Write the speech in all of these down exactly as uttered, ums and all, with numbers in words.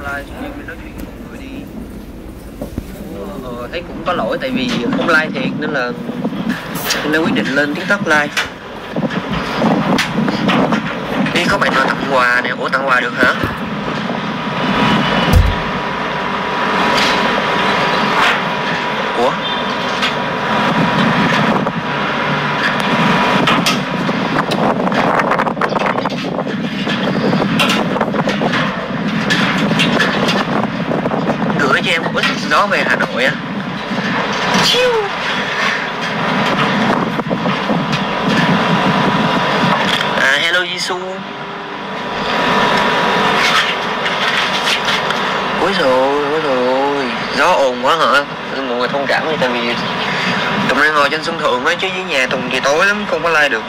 livestream để nói chuyện với mọi người đi. Ờ, thấy cũng có lỗi tại vì không like thiệt nên là nên là quyết định lên TikTok live. Đi có bạn nào tặng quà nè, ủa tặng quà được hả? Ủa? Gửi cho em một ít gió về Hà Nội á. Chiu. À hello Jisoo. Ôi trời ơi, ôi trời ơi, gió ồn quá hả? Mọi người thông cảm đi, tại vì Tùng đang ngồi trên sân thượng ấy, chứ dưới nhà Tùng thì tối lắm, không có like được.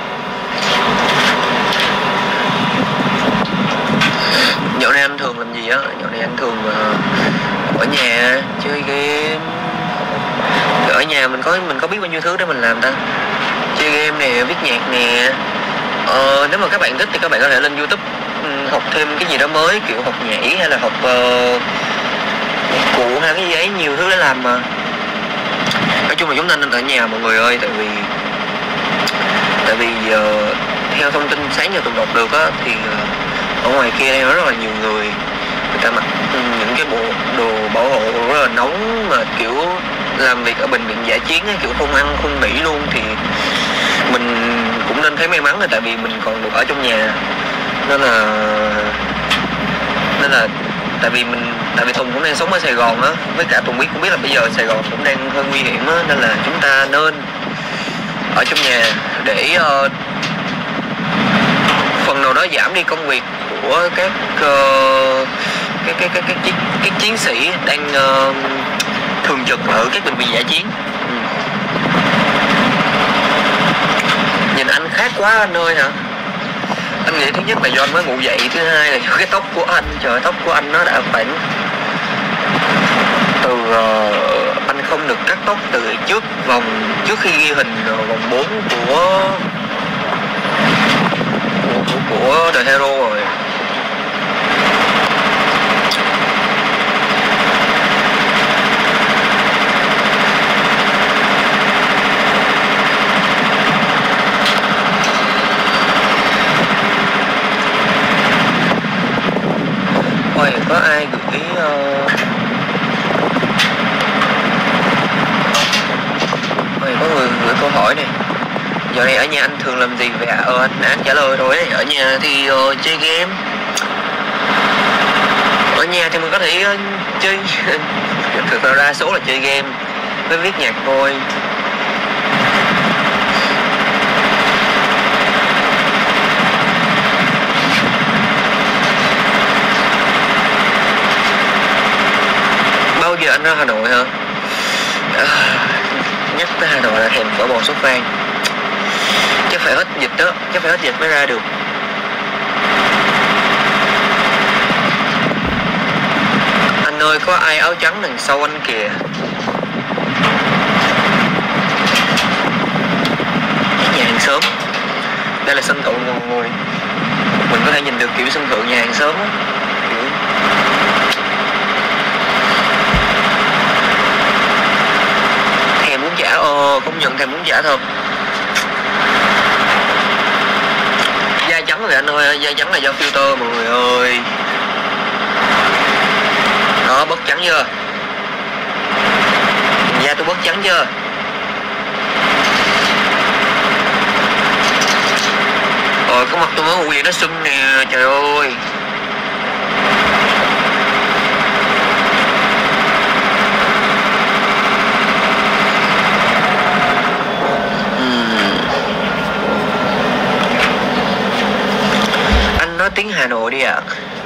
Dạo này anh thường làm gì á? Dạo này anh thường uh, ở nhà chơi game. Ở nhà mình có mình có biết bao nhiêu thứ để mình làm ta. Chơi game nè, viết nhạc nè. Ờ, nếu mà các bạn thích thì các bạn có thể lên YouTube um, học thêm cái gì đó mới, kiểu học nhảy hay là học uh, cụ hay cái giấy, nhiều thứ để làm mà. Nói chung là chúng ta nên ở nhà mọi người ơi, tại vì tại vì uh, theo thông tin sáng giờ Tùng đọc được á thì uh, ở ngoài kia đây rất là nhiều người người ta mặc những cái bộ đồ bảo hộ rất là nóng, mà kiểu làm việc ở bệnh viện dã chiến ấy, kiểu không ăn không nghỉ luôn, thì mình cũng nên thấy may mắn là tại vì mình còn được ở trong nhà, nên là nên là tại vì mình tại vì Tùng cũng đang sống ở Sài Gòn á, với cả Tùng biết cũng biết là bây giờ Sài Gòn cũng đang hơi nguy hiểm á, nên là chúng ta nên ở trong nhà để uh, phần nào đó giảm đi công việc của các uh, cái, cái, cái, cái, cái, cái chiến sĩ đang uh, thường trực ở các bệnh viện dã chiến. Ừ. Nhìn anh khác quá anh ơi hả? Anh nghĩ thứ nhất là do anh mới ngủ dậy, thứ hai là do cái tóc của anh. Trời, tóc của anh nó đã khoảng từ uh, anh không được cắt tóc từ trước vòng trước khi ghi hình uh, vòng bốn của của, của The Hero rồi. Ôi, có ai gửi uh... Ôi, có người gửi câu hỏi này. Giờ này ở nhà anh thường làm gì vậy ạ? Ờ, anh, anh trả lời rồi đấy. Ở nhà thì uh, chơi game. Ở nhà thì mình có thể uh, chơi thực ra đa số là chơi game với viết nhạc thôi. Bao giờ anh ra Hà Nội hả? À, nhắc tới Hà Nội là thèm phở bò sốt vang. Chắc phải hết dịch đó, chắc phải hết dịch mới ra được. Anh ơi, có ai áo trắng đằng sau anh kìa. Nhà hàng xóm. Đây là sân thượng mọi người. Mình có thể nhìn được kiểu sân thượng nhà hàng xóm á. Thèm bún chả, ồ, công nhận thèm bún chả thật. Da trắng rồi anh ơi, da trắng là do filter mọi người ơi. Đó, bớt trắng chưa? Da tôi bớt trắng chưa? Rồi, có mặt tôi mới ngủ vậy nó sưng nè, trời ơi. Nói tiếng Hà Nội đi ạ. À.